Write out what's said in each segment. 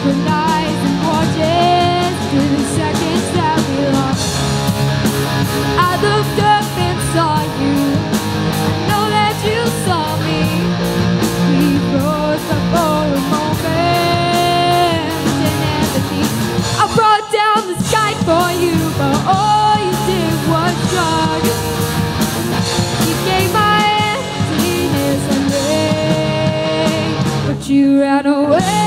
synchronize and watches to the seconds that we lost. I looked up and saw you. I know that you saw me. We froze up for a moment in empathy. I brought down the sky for you, but all you did was shrug. You gave my emptiness a name, but you ran away.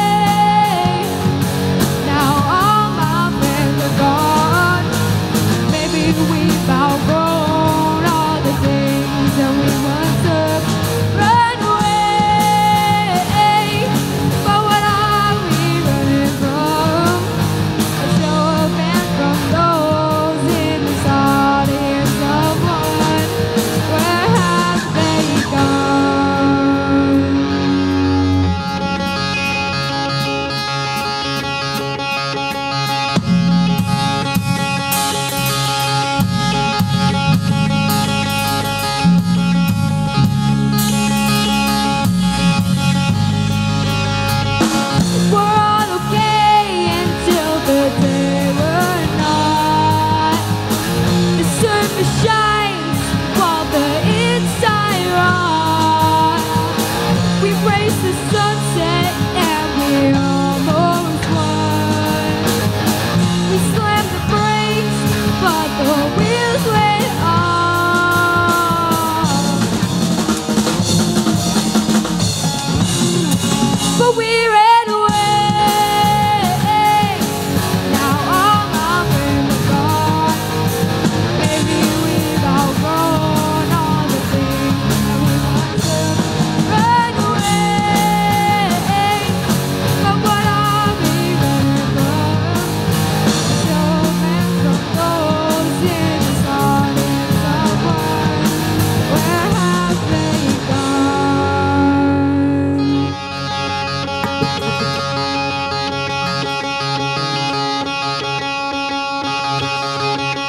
Now all my friends are gone. Maybe we've outgrown all the things that we once took. Run away, but what are we running from? A show of hands from those in this audience of one. Where have they gone? We're all okay until the day we're not. The surface shines while the inside rots. We race the sunset and we almost won. We slammed the brakes, but the wheels went off. But we ran away. Now all my friends are gone. Maybe we've outgrown all the things that we once took. Run away, but what are we running from? A showman from those in this audience of one. Where have they gone?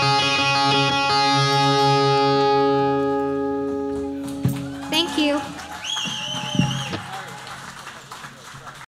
Thank you.